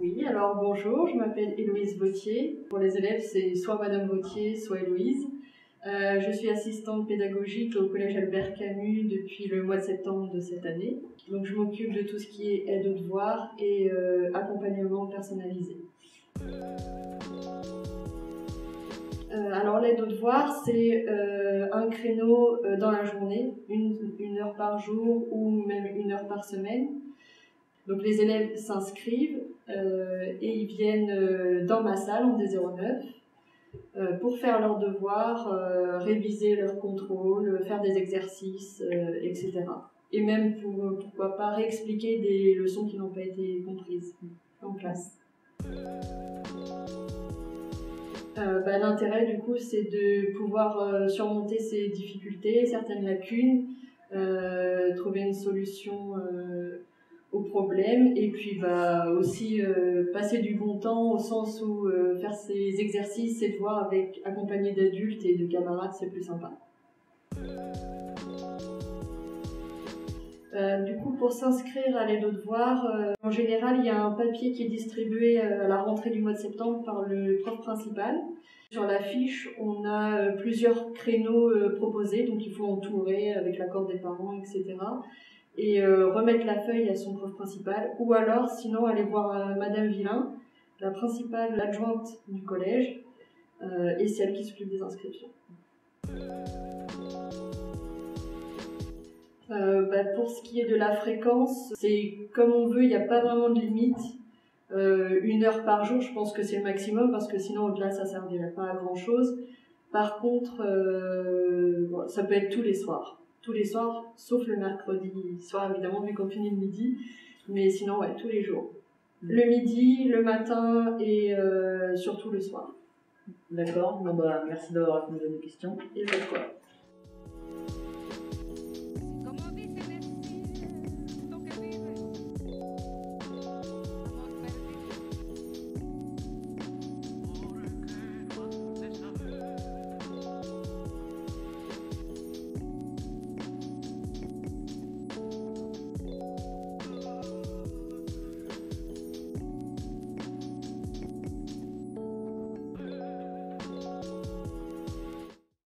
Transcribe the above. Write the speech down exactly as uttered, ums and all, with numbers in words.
Oui, alors bonjour, je m'appelle Héloïse Vautier. Pour les élèves, c'est soit Madame Vautier, soit Héloïse. Euh, je suis assistante pédagogique au Collège Albert Camus depuis le mois de septembre de cette année. Donc je m'occupe de tout ce qui est aide aux devoirs et euh, accompagnement personnalisé. Euh, alors l'aide aux devoirs, c'est euh, un créneau euh, dans la journée, une, une heure par jour ou même une heure par semaine. Donc les élèves s'inscrivent euh, et ils viennent euh, dans ma salle en D zéro neuf euh, pour faire leurs devoirs, euh, réviser leurs contrôles, faire des exercices, euh, et cetera. Et même pour, pourquoi pas, réexpliquer des leçons qui n'ont pas été comprises en classe. Euh, bah, l'intérêt du coup c'est de pouvoir euh, surmonter ces difficultés, certaines lacunes, euh, trouver une solution euh, aux problèmes et puis bah, aussi euh, passer du bon temps au sens où euh, faire ces exercices, ces devoirs avec, accompagné d'adultes et de camarades, c'est plus sympa. Euh, du coup, pour s'inscrire à l'aide aux devoirs, euh, en général, il y a un papier qui est distribué euh, à la rentrée du mois de septembre par le prof principal. Sur la fiche, on a euh, plusieurs créneaux euh, proposés, donc il faut entourer avec l'accord des parents, et cetera. Et euh, remettre la feuille à son prof principal, ou alors, sinon, aller voir euh, Madame Villain, la principale adjointe du collège, euh, et celle qui s'occupe des inscriptions. Euh, bah, pour ce qui est de la fréquence, c'est comme on veut, il n'y a pas vraiment de limite. Euh, une heure par jour, je pense que c'est le maximum parce que sinon au-delà ça ne servirait pas à grand chose. Par contre, euh, bon, ça peut être tous les soirs. Tous les soirs, sauf le mercredi soir évidemment vu qu'on finit le midi. Mais sinon, ouais, tous les jours. Le midi, le matin et euh, surtout le soir. D'accord, bon bah merci d'avoir répondu à nos questions. Et ben quoi.